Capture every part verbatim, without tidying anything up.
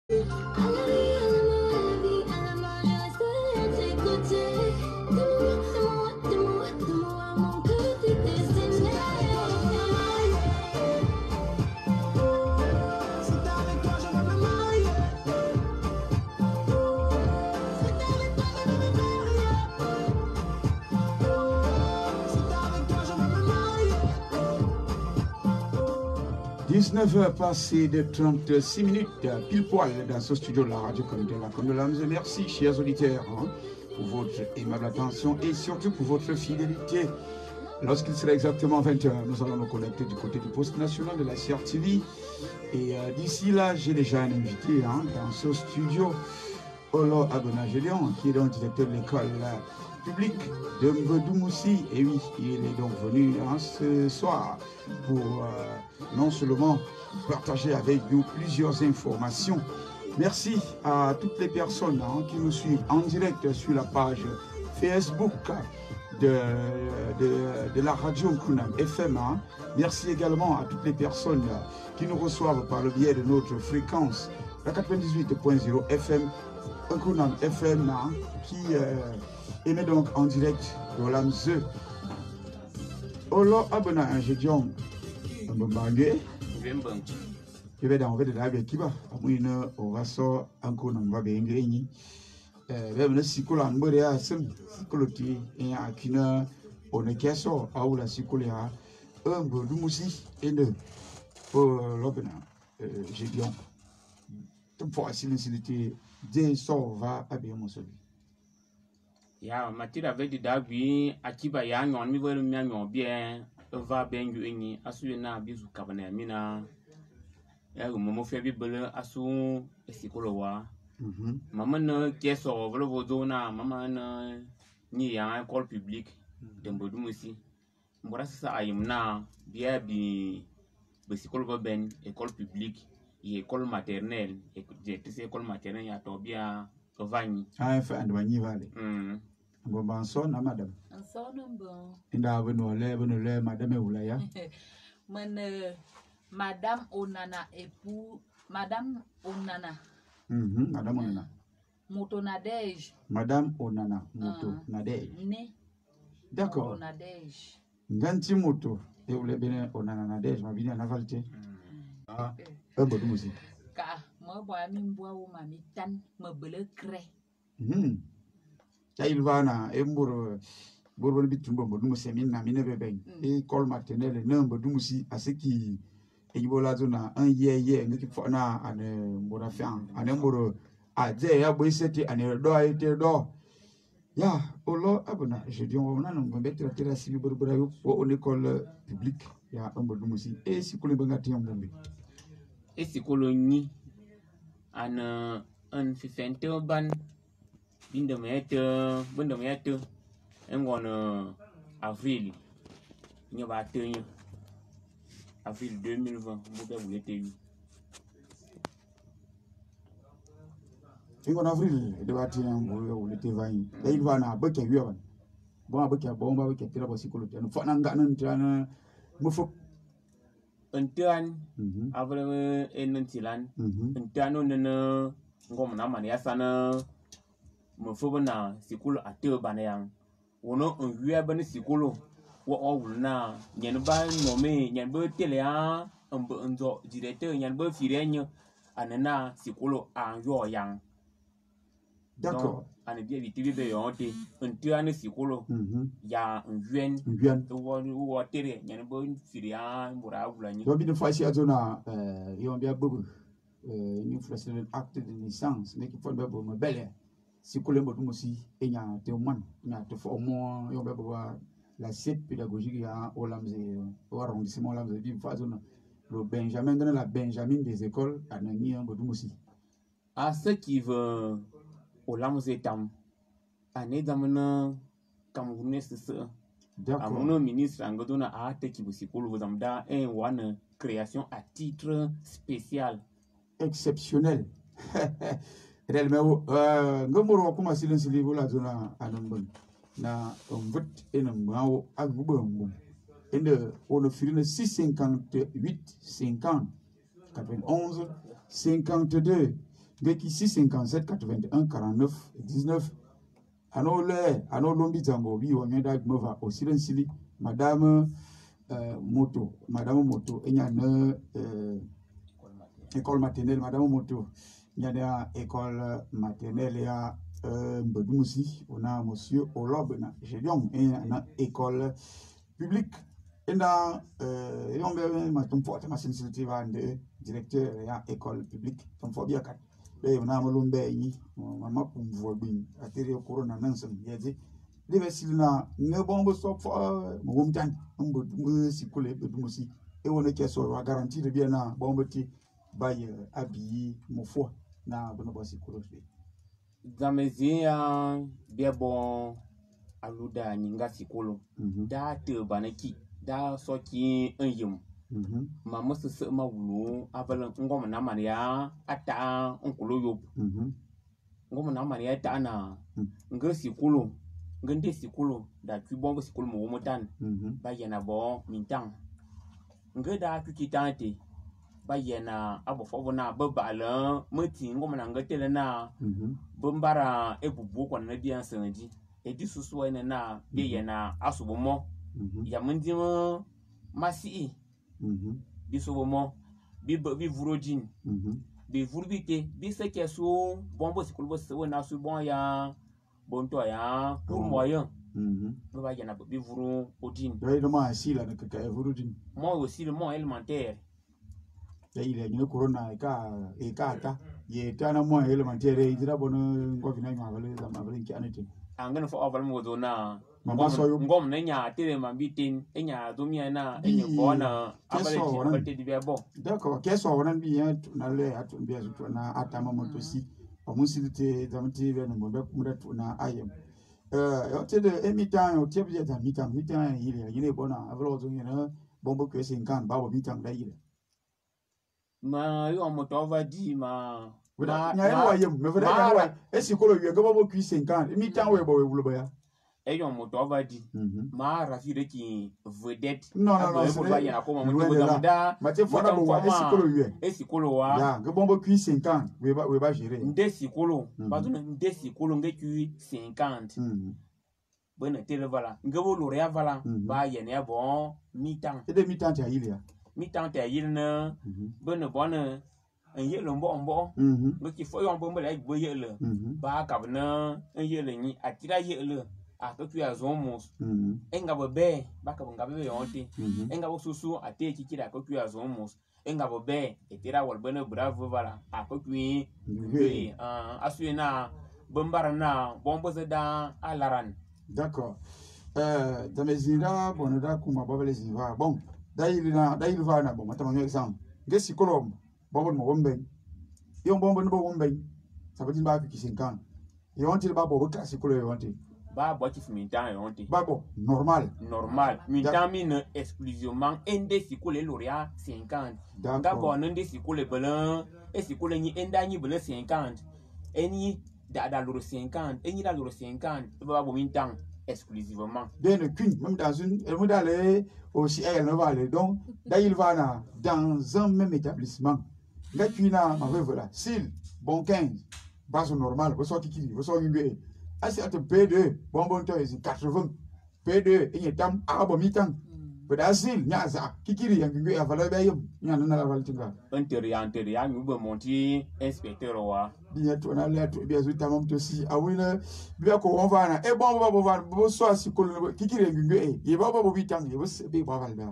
dix-neuf heures passées de trente-six minutes, pile poil dans ce studio de la radio communautaire La Condolence. Merci, chers auditeurs, hein, pour votre aimable attention et surtout pour votre fidélité. Lorsqu'il sera exactement vingt heures, nous allons nous connecter du côté du poste national de la C R T V. Et euh, d'ici là, j'ai déjà un invité hein, dans ce studio, Olo Abona Gédéon, qui est donc directeur de l'école publique de Mbedoumoussi. Et oui, il est donc venu hein, ce soir pour euh, non seulement partager avec nous plusieurs informations. Merci à toutes les personnes hein, qui nous suivent en direct sur la page Facebook de, de, de la radio Nkunam F M. Hein. Merci également à toutes les personnes qui nous reçoivent par le biais de notre fréquence, la quatre-vingt-dix-huit point zéro F M, Nkunam F M, hein, qui euh, émet donc en direct de l'Amze. Olo Abona Ingédion, Mbangé. Je vais dans le live qui va. Amouine au rasso encore n'en va bien gagner. Même le cycle en mode à sem, cycloti et à kina on est casso à ou la cycléa. Un peu de musique et de pour l'Obena. J'ai bien. Tout pour faciliter des sorts va à bien mon celui. Ya mati da vedi da bi akiba ya nyon mi velu mi nyon bien va ben yu ni asu na bizu kabana mina ya mo fe bi bele asu esikolo wa mhm mama na keso velo vodona mama na ni ya école publique de Mbedoumoussi mbora sasa ayimna bia bi besikolo ba ben école publique et école maternelle et directrice école maternelle ya to bia Vani. Ah, fait un Vani Valley. Hum. Bon, ben, son, madame. Un son, bon. Il a venu là, venu là, madame Oulaya. Madame Onana époux, madame Onana. Mhm, madame Onana. Moto Nadège. Madame Onana, moto Nadège. Né. D'accord. Nadège. Ganti moto. Et vous l'avez bien Onana Nadège, ma vie en avalté. Ah, un peu de musique. Car moi, moi, mi bois ou ma mi tan, me bele cré. Hum. Il va na embur borbon bitumbo Mbedoumoussi mina mine beben. Et école maternelle non Mbedoumoussi à ce qui et ibola zona un ye ye ngi fona ane mbora fian ane mboro a je ya boisete ane do aite do ya Olo Abona je dis on a non mettre terre civile borbora yo au école publique ya Mbedoumoussi et si ko le bangati en bombe et si ko lo ni ana un fifente ban binde mete binde mete ngona avril ni ba tenir avril deux mille vingt mo be wule te yu en avril de ba tenir mo be wule te vingt et il va na ba ke yu bon ba ke bon ba ke tira ba sikolo no fo na nga nan tana mo fo entan avre enantilan entano nene ngom na man yasana mo fo na sikolo ate bana yang wono on wiya bani sikolo wo owulna nyen ba nome nyen ba tele a ambo nzo directeur nyen ba firenyo anana sikolo an yo yang. D'accord. Ane bien vite be yonte entane sikolo ya ngwen ngwen wo wo tere nyen ba firia mbura wulani do bi de fois ci azona euh yon bien bobu euh une fois c'est acte de naissance mais qu'il faut be bo belle sikolo Mbedoumoussi e nya te man nya te fo mo yon be bo la site pédagogique à Olamze, au arrondissement Olamze, le Benjamin, la Benjamin des écoles à Nani en Mbedoumoussi. À ceux qui veulent Olamze tam, à Nedamana, Camerounais, c'est ça. D'accord. À mon ministre, en Godona, à Tekibusiko, vous en da un une création à titre spécial. Exceptionnel. Réellement, euh, Gomoro, comment s'il est livre la zone à Nambon. Na vote et na mao agubum et de on a filé six cinquante-huit cinquante quatre-vingt-onze cinquante-deux Geki six cinquante-sept quatre-vingt-un quarante-neuf dix-neuf. Ano le, ano lombi tango bi wanyeda gmova osirensili madame euh, Moto, madame Moto il y a une euh, école maternelle madame Moto, il y a une école maternelle il y a euh, Mbedumusi, on a monsieur Olob na Gélion et une école publique et dans euh et on veut ma ton porte ma sensibilité va de directeur il y a école publique ton faut bien quatre et on a malumbe ni mama kumvo bin atiri corona nansen yedi libe silna ne bombo stop for mo tan mbo mbo sikule bedumusi e wona keso wa garantie bien na bombo ti baye abi mo fo na bono bosi kulo be zamezia bia bon aluda nyinga sikolo da te banaki da soki enyum ma musu ma wulu abala ngom na maria ata onkulo yob ngom na maria ta na nga sikolo ngende sikolo da tu bombo sikolo mo motan ba yana bo mintang ngada tu kitante ba yana abo fo na ba bala mati ngom na ngate na bombara ebubu kwa na bian sanji e di susu ene na be yana asubomo ya mundimo masi bi sobomo bi bi vurodin bi vurbite bi seke so bombo sikolo so na so bon ya bonto ya pour moyen be ba yana bi vuru odin dai do ma sila na ka vurodin moi aussi le mot élémentaire ya ile ni corona ka e ka ta ye tana mo élémentaire idira bono ngo fina ma vale da ma vale ki anete angana fo aval mo do na mama so yo ngom na nya tele ma bitin enya do mi na enya bona abale ti abate di bebo d'accord keso wonan bi ya na le atu bi ya to na atama moto si o musilite zamti be no be kumra to na ayem euh yo te de emitan o te bi ya mitan mitan ile ile bona avalo zo ngena bombo ke cinquante babo mitan da ile ma yo moto va di ma na nya wa yem me fere ka wa esikolo ye go bombo ku cinquante emitan we bo we wulo ba ya et yon moto va di ma rafire ki vedette non non non c'est pas yana ko mo mo da ma te fona bo wa esikolo ye esikolo wa ya go bombo ku cinquante we ba we ba gérer nde sikolo ba tu nde sikolo nge ku cinquante bona tele vala nge bo lo ria vala ba yana ya bon mi-temps et de mi-temps ta ile ya mi-temps ta ile na bona bona en yelo mbo mbo nge ki fo yon bo mbo la gbo yelo ba ka na en yelo ni atira yelo a to tu azomos enga bobe baka bongabe yonte enga bosusu ate kikira ko tu azomos enga bobe etira walbene bravo vala a ko tu oui ah asuena bombara na bombo zeda alaran d'accord euh dans mes ira bonada kuma babele ziva bon dailina dailva na bon mata manyo exam ngesi kolom bombo mo bombe yo bombo no bombe sabati ba ki cinquante yonte ba bobo klasi kolo yonte ba boki fumintan yonte babo normal normal mintan mine exclusivement ende sikole loria cinquante nga bon ende sikole belan e sikole ni enda ni belan cinquante eni da da loro cinquante eni da loro cinquante ba bo mintan exclusivement ben qu'une même dans une elle va aller aussi elle ne va aller donc là il va là dans un même établissement là tu na ma voilà s'il bon quinze base normale vous sortez qui vous sortez une à cette P deux bon bon temps c'est quatre-vingts P deux et tam abo mi-temps Brazil nyaza kikiri yangu ya valeur bayum nyana na la valtinga intérieur intérieur nous be monter inspecteur wa bien to na le to bien zuta mam to si awina bien ko on va na e bon ba bo va bo so asi ko kikiri yangu e ye ba bo mi-temps ye bo be ba valeur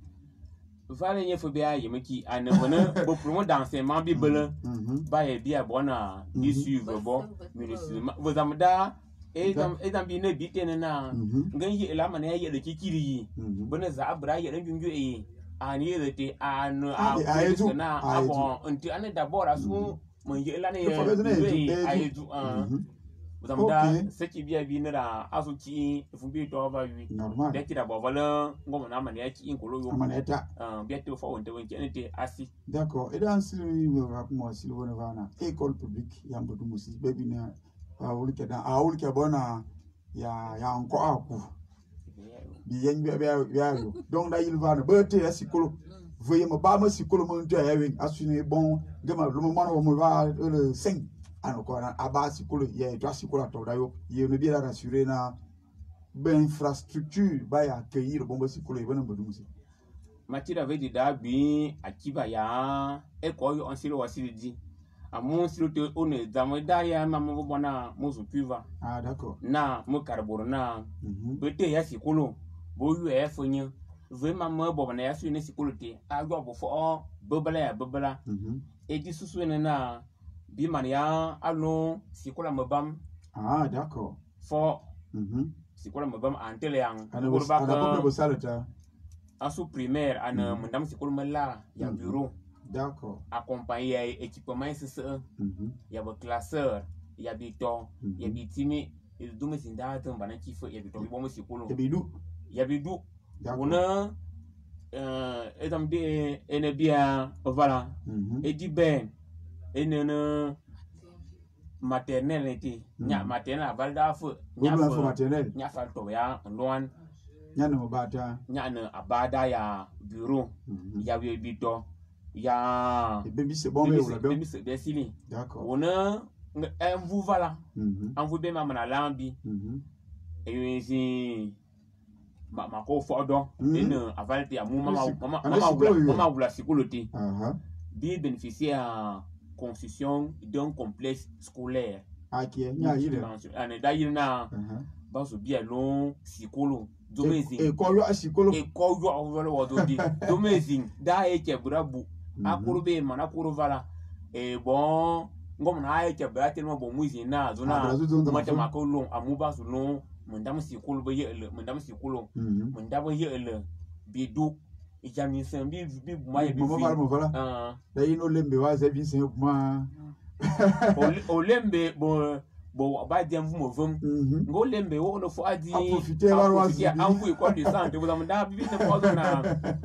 vale nye fo bia ye meki anebona bo promo d'enseignement bible ba ye bia bona ni suivre bon municipal vous amda et dans et dans bien bitene na ngan yi la mana ye de kikiri bona za abra ye de ngungu e ani ye de an a na abon nti an d'abord asu mon ye la ne ye ayedu an vous amda ce qui bien bien na asu ki fu bi to va wi normal de ti da bo vala ngom na mana ya ki inkolo yo maneta ah bien to fo wonte won kenete asi d'accord et dans si le va moi si le va na école publique yambo du musi bebi na awul ke da awul ke bona ya ya encore aku bi yen bi bi yo donc da il va na bete asikolo veuillez me battre si que le monde est assuné bon, le moment où on va le cinq. Alors quoi, à bas si que il y a trois si que la tour d'ailleurs, il y a une bien rassuré na ben infrastructure, bah y accueillir le bon si que le bon bon aussi. Mathieu avait dit d'abord à qui va ya et quoi on s'y le voici le dit. À mon si le on est dans mon derrière maman bona mon suiva. Ah d'accord. Na mon carburant. Bete ya si kolo. Boyu e fonye. Vraiment moi bon na ya su ne si kolote. A go bo fo bobala ya bobala. Et dit sous na bi mania allons si kola mobam. Ah d'accord. For si kola mobam antele yang. Ana bo ana bo salata. En sous-primaire, à un madame c'est comme là, il y a un bureau. D'accord. Accompagné équipement, c'est ça. Il y a un classeur, il y a des temps, il y a des timés. Et le domaine c'est d'arrêter, il y a des temps, il y a des temps. Il y a des temps. On a, et dans des, et bien, voilà. Et dit ben, et non, maternelle était, nya maternelle à Val d'Afrique. Nya maternelle. Nya falto ya, loin. Nyana mabata nyana abada ya bureau ya bito ya baby c'est bon mais la baby c'est desili d'accord on a un vous voilà en vous bien maman lambi et si ma ma ko fodo et ne avalti amu mama mama mama vous la sécurité bien bénéficier à construction d'un complexe scolaire ah qui est nya yire ane d'ailleurs na ba so bien long psycholo domezing e ko yo asikolo e ko yo awolo wododi domezing da e ke brabu akuru be mana akuru vala e bon ngom na e ke bra telmo bo muzi na zona mata makolo amuba so no mundam sikolo be yele mundam sikolo mundam yele bidu e jami sen bi bi ma ye bi ah da yino lembe wa ze bi sen kuma o lembe bo bon ba dem vous mouvem ngo lembe wo no fo adi profiter ba wa si an vous école de santé vous amda bi ne fo na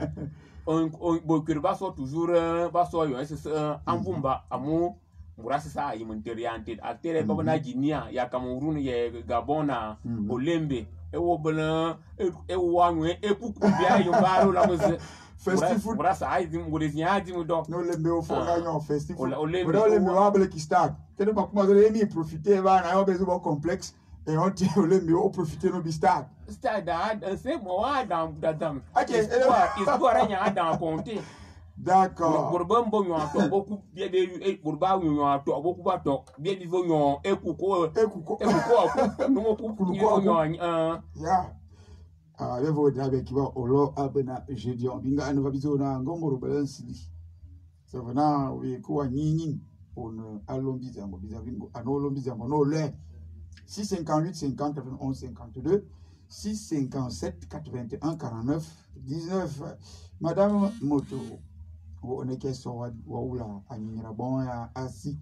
on bo que ba so toujours ba so yo c'est an vous ba amu murasi sa yi monteriante acteur ba na Guinea ya Cameroun ye Gabon na o lembe e wo bana e wo anwe e kuku bia yo ba ro la mo festival murasi ai dim ngo de nya dim do no lembe o fo ganyo festival o lembe wa bele ki start tene ba kuma zole mi profiter ba na yo bezo ba complexe et on tient o lembe o profiter no bi start start da c'est moi wa dans dadam OK histoire nya dans compter d'accord borba mbo yo ato boku bia be e borba yo ato boku ba to bia bi vo yo ekuko ekuko ekuko no ku yo yo ya ah levo drabe kiba olo abena jedio binga anu babizo na ngomoro balance c'est vraiment oui ko nyinyi on alombi zango bizavingo anolombi zango no le six cinquante-huit cinquante quatre-vingt-onze cinquante-deux six cinquante-sept quatre-vingt-un quarante-neuf dix-neuf madame moto on est question wa ula anyira bon ya asi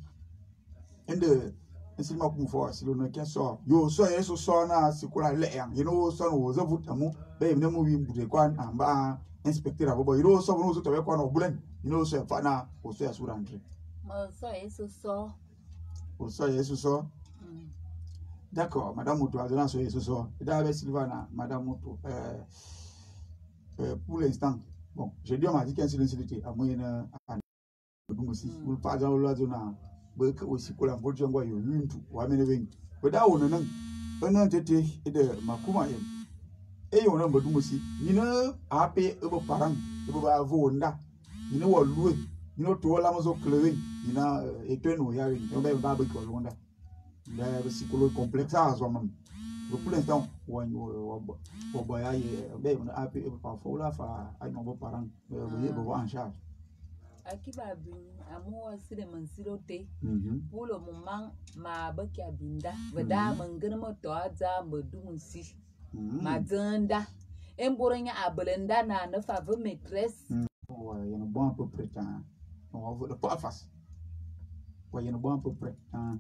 ende si ma kum fo si lo no question yo so yeso so na sikula le yan you know so no zo vutamu be me mu wi mbude kwa amba inspecteur abo you know so no so to be kwa no bulen you know so fa na o so ya sura andre ma so yeso so o so yeso so d'accord madame Moto azona so yeso so da be Sylvana madame Moto euh euh pour l'instant bon je dis on m'a dit qu'un silencité à moyenne donc aussi pour pas dans la zone be ka aussi ko la bojo ngwa yo yuntu wa mene wen be da wono nan onan tete e de makuma yem e yo nan bodu musi ni na ape e bo parang e bo ba vo nda ni no wo luwe ni no to la mo zo klewe ni na e to no ya wen e be ba be ko londa da be sikolo complexe a zo mam pour l'instant wa wa wa ba ya ye be na ape e pa fo la fa ai no bo parang be bo en charge akiba bin amuwa sire man sirote pour le moment ma baki abinda vada mangana moto aza mbodumusi madanda emboronya abelenda na na faveur maîtresse ouais il y a un bon à peu près temps on va pas face ouais il y a un bon à peu près temps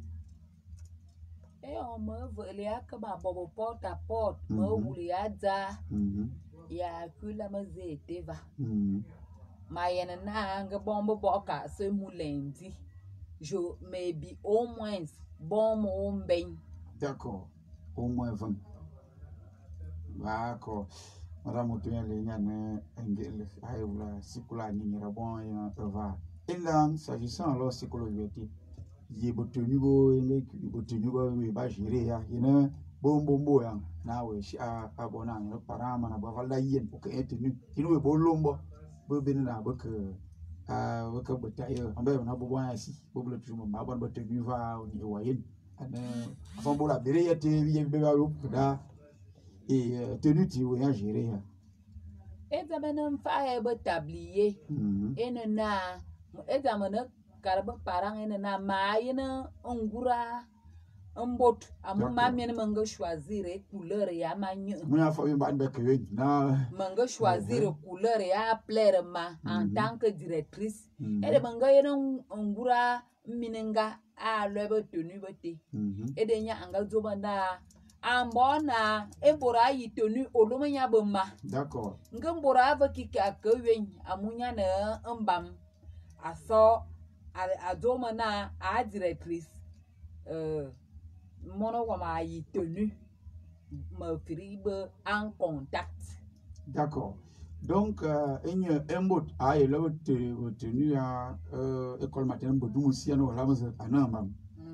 et on me veut akaba bobo porte à porte me wuli aza ya kula mazete va Mayenne na nga bombo boka se moulendi. Je maybe au moins bon mon ben. D'accord. Au moins vingt. D'accord. Madame Otuya Lenyane Engel Aïoula Sikula Ninirabon et Eva. Et là, s'agissant alors psychologie, il y a Botunugo, il y a Botunugo, il y a Géré, il y a bon bon bon, na we shi a abona ne para mana ba valla yen ko ke tenu inu we bolombo bo benina ba ke a ba ke bata yo ambe na bo bwa si bo bla tuma ma bon ba tenu va ni wayen ana afan bola bere yete bi be ba yo da e tenu ti we ya gérer ya e zamana fa e ba tablier ene na e zamana karba parang ene na ma ina ngura mbot amu ma men manga choisir couleur ya manyu muna fa ba be ke na manga choisir couleur ya plaire ma en tant que directrice et de manga yena ngura minenga a lebe tenu bete et de nya anga zoba na ambona e bora yi tenu olumanya boma d'accord ngambora va kika ka wen amunya na mbam aso a zoma na a directrice euh mono wama yi tenu me fribe en contact. D'accord. Donc une embot a eu le tenu à école maternelle Bodou aussi à nous la maison à Nambam.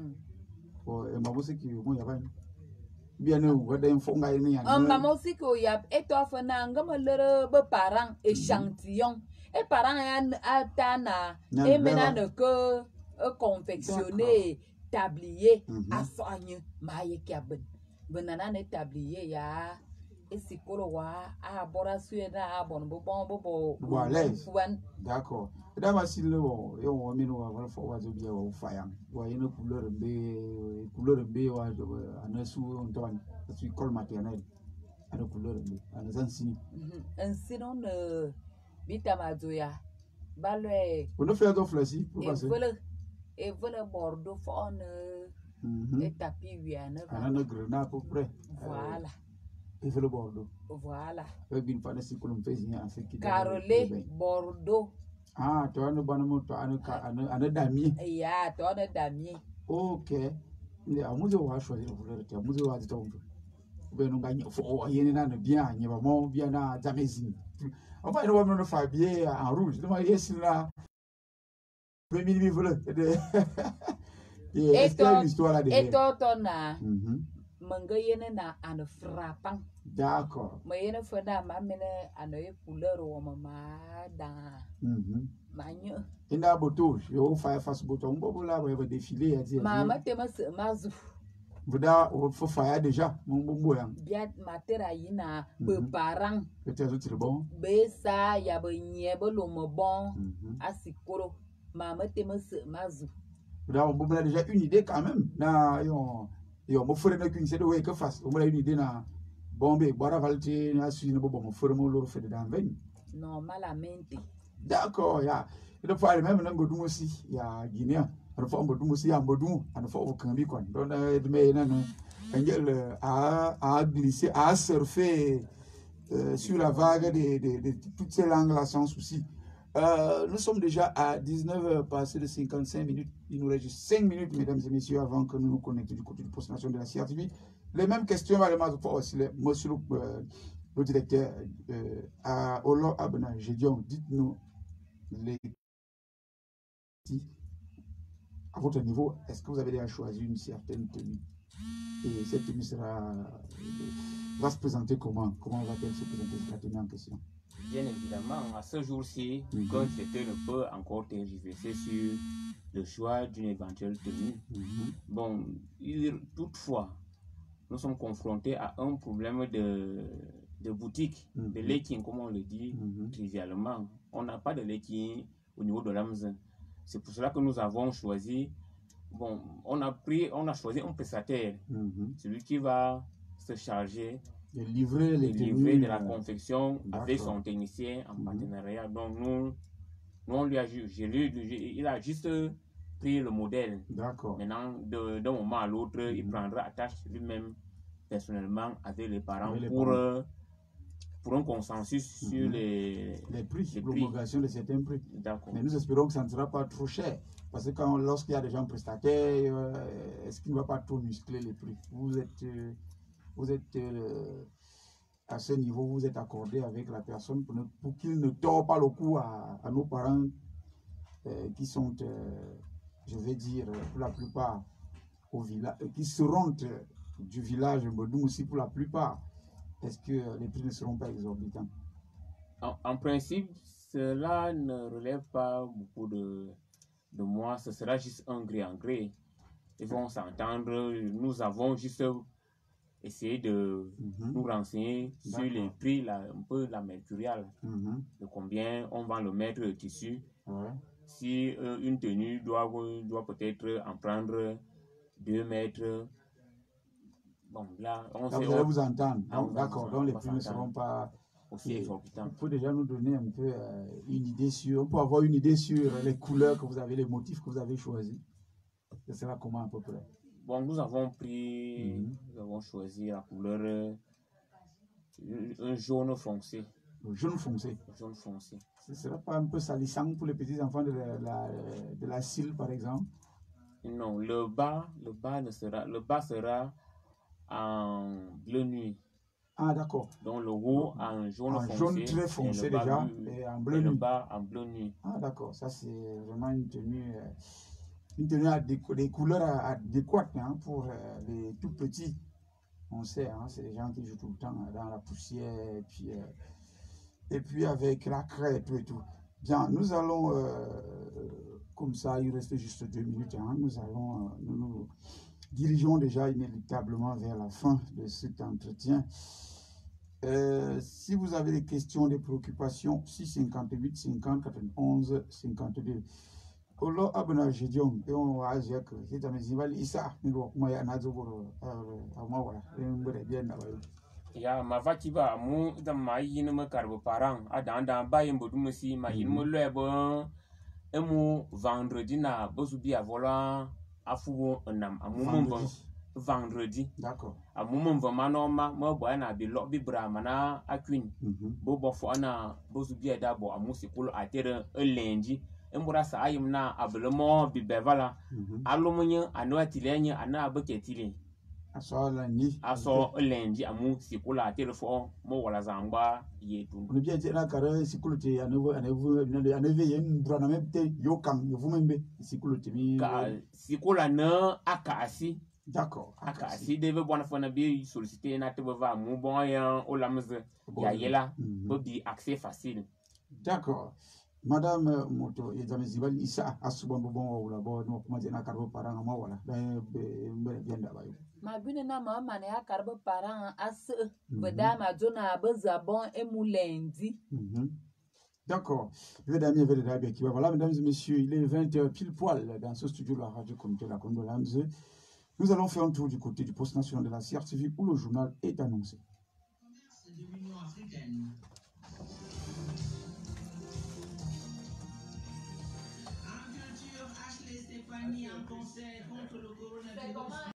Oh et maman c'est qui moi y a pas bien nous va d'un fond gagne ni en maman aussi que y a et toi fana ngama le be parents échantillon et parents a tana et maintenant que confectionner tablier a soigner maye kiaben benana ne tablier ya e sikolo wa a bora suena a bon bo bon bo bo d'accord da ma si le bon yo o mi no wa fo wa zo bia wa fa wa yene couleur be couleur be wa anasu on ton su école maternelle ana couleur be ana zansi un sinon ne bitamazoya balwe on ne fait donc flasi pour passer et voilà bordeaux faune et tapis huit à neuf grenades à peu près voilà et fait le bordeaux voilà et bien pas si qu'on fait signer en fait qui carolé bordeaux ah toi ne bonne moto ane ane damier ya toi ne damier ok il a muzo wa choisir couleur tu muzo wa dit on ben on gagne faut yene na bien ni ba mo bien na jamezine on va nous on faire bien en rouge donc yes là premier niveau et toi na manga yene na an frappant d'accord ma yene fada ma mene anoye couleur o mama da manyo ina boto yo fa face boto on bobo la va défiler à dire mama te ma mazu buda o fo fa déjà mon bombo ya bien matera yina be parang peut-être c'est bon be sa ya be nyebe lo mo bon asikoro mama te ma mazu buda on bobo déjà une idée quand même na yo yo mo fere na qu'une c'est de way que face on a une idée na bombe bora valti na suite no bobo mo fere mo loro fede dans vingt normalmente d'accord ya il faut aller même dans godou aussi ya guinéen on faut godou aussi ya godou on faut au cambi quoi donc de mais na angel a a glisser a surfer euh, sur la vague de, de, de, de toutes ces langues là sans souci. Euh, nous sommes déjà à dix-neuf heures passées de cinquante-cinq minutes. Il nous reste juste cinq minutes, mesdames et messieurs, avant que nous nous connections du côté du poste national de la C R T V. Les mêmes questions, aussi, monsieur le, euh, le directeur, euh, à Olo Abena, j'ai dit, dites-nous, les... à votre niveau, est-ce que vous avez déjà choisi une certaine tenue? Et cette tenue sera, va se présenter comment? Comment va-t-elle se présenter la tenue en question? Bien évidemment, à ce jour-ci, mm-hmm. comme c'était ne peut encore tergiverser sur le choix d'une éventuelle tenue. Mm-hmm. Bon, il, toutefois, nous sommes confrontés à un problème de, de boutique, mm-hmm. de legging, comme on le dit mm-hmm. trivialement. On n'a pas de legging au niveau de l'Amazon. C'est pour cela que nous avons choisi, bon, on a pris, on a choisi un prestataire, mm-hmm. celui qui va se charger de livrer les de, livrer de la confection avec son technicien en mmh. partenariat. Donc nous, nous on lui a, je lui, il a juste pris le modèle. D'accord. Maintenant, d'un moment à l'autre, mmh. il prendra attache lui-même personnellement avec les parents avec les pour, parents. pour un consensus mmh. sur les, les prix, l'augmentation de certains prix. D'accord. Mais nous espérons que ça ne sera pas trop cher. Parce que quand lorsqu'il y a des gens prestataires, euh, est-ce qu'il ne va pas trop muscler les prix? Vous êtes... Euh, Vous êtes, euh, à ce niveau vous êtes accordé avec la personne pour, ne, pour qu'il ne tord pas le cou à, à nos parents euh, qui sont, euh, je vais dire, pour la plupart, au village, qui seront euh, du village Mbodou aussi pour la plupart. Est-ce que euh, les prix ne seront pas exorbitants? En, en principe, cela ne relève pas beaucoup de, de moi, ce sera juste un gré en gré. Ils vont s'entendre, nous avons juste essayé de mm-hmm. nous renseigner sur les prix, la, un peu la mercuriale, mm-hmm. de combien on vend le mètre de tissu. Ouais. Si euh, une tenue doit, doit peut-être en prendre deux mètres. Bon, là, on là, sait, vous allez on, vous entendre. D'accord, donc les prix ne seront pas aussi exorbitants. Il faut déjà nous donner un peu euh, une idée sur, on peut avoir une idée sur les couleurs que vous avez, les motifs que vous avez choisis. Ce sera comment à peu près? Bon, nous avons pris, mm-hmm. nous avons choisi la couleur euh, un jaune foncé. Le jaune foncé. Le jaune foncé. Ce ne sera pas un peu salissant pour les petits enfants de la, la, de la cile, par exemple? Non, le bas, le bas ne sera, le bas sera en bleu nuit. Ah, d'accord. Donc le haut en jaune en foncé. jaune très foncé déjà, bleu, et en bleu et nuit. le bas en bleu nuit. Ah, d'accord. Ça, c'est vraiment une tenue, euh, une tenue adéqu des couleurs adéquates hein, pour euh, les tout petits. On sait, hein, c'est les gens qui jouent tout le temps dans la poussière, et puis, euh, et puis avec la craie et tout et tout. Bien, nous allons, euh, comme ça, il reste juste deux minutes, hein, nous allons, euh, nous nous dirigeons déjà inéluctablement vers la fin de cet entretien. Euh, si vous avez des questions, des préoccupations, six cinquante-huit cinquante quatre-vingt-onze cinquante-deux. Olo abna jidion et on va dire que c'est un zival isa ni ro kuma ya nazo boro amma wala ngure bien na bayo ya ma vaki ba mu da ma yin ma karbo parang adan dan ba yin bodu musi ma yin mo le bon e mu vendredi na bozu bi avola afu nam amu mo vendredi. D'accord. A moment vraiment normal, moi boy na bi lo bi bra mana akwin. Bo bo fo na bozu bi da bo amu sikulu atere lundi. Embura sa ayim na ablement bi bevala. Alumunya anu atilenya ana abaketile. Aso lundi. Aso lundi amu sikulu atere fo mo wala zamba yetu. On bien tena kare sikulu te anevo anevo aneve yen bra na mepte yo kam yo vumembe sikulu te mi. Ka sikula na akasi. D'accord. Aka si deve bona fona bi solliciter na te va mu bon ya o la mze ya yela bo bi accès facile. D'accord. Madame Moto Yezame Zibali Issa asubon bon wala bo no kuma jena karbo parang ma wala da be bien da bayo. Ma bune na ma mane ya karbo parang as beda ma jona bezabon e mu lundi. D'accord. Mesdames et messieurs, voilà, mesdames et messieurs, il est vingt heures pile poil dans ce studio de la radio communauté la Condolence. Nous allons faire un tour du côté du poste national de la C R T V où le journal est annoncé.